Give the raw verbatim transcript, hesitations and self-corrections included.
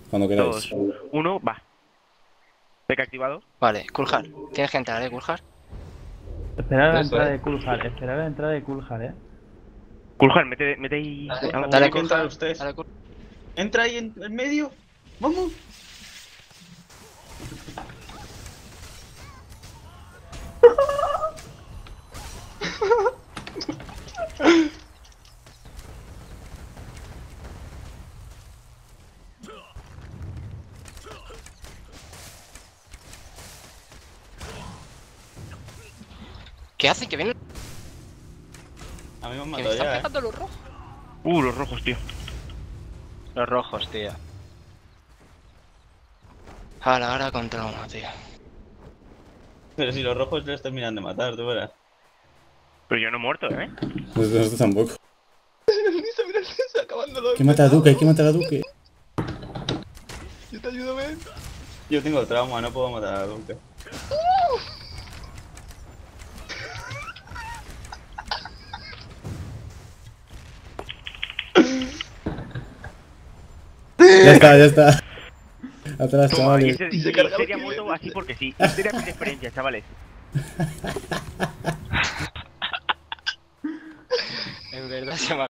Cuando queráis. Dos, uno, va. Beca activado. Vale, Kulhar. Tienes que entrar, eh, Kulhar. Esperar a la Eso, entrada eh. de Kulhar, esperar a la entrada de Kulhar, eh. Kulhar, mete, mete ahí Dale, algo. dale, Tiene que entrar Kulhar. usted. Dale, Kulhar. Entra ahí en el medio. Vamos. ¿Qué hace? Que viene. A mí me han Que me matado están ya, eh. pegando los rojos. Uh, los rojos, tío. Los rojos, tío. Ahora, ahora contra uno, tío. Pero si los rojos les terminan de matar, tú verás. Pero yo no he muerto, ¿eh? Nosotros tampoco. Mira, mira, se está acabando lo ¿Qué mata a Duque? ¿Qué mata a Duque? Yo te ayudo, ven. Yo tengo trauma, no puedo matar a Duque. Ya está, ya está. Atrás, Toma, y chavales. ese, Y se y carga sería los muerto pies. así porque sí. Historia de experiencia, chavales. En verdad se me ha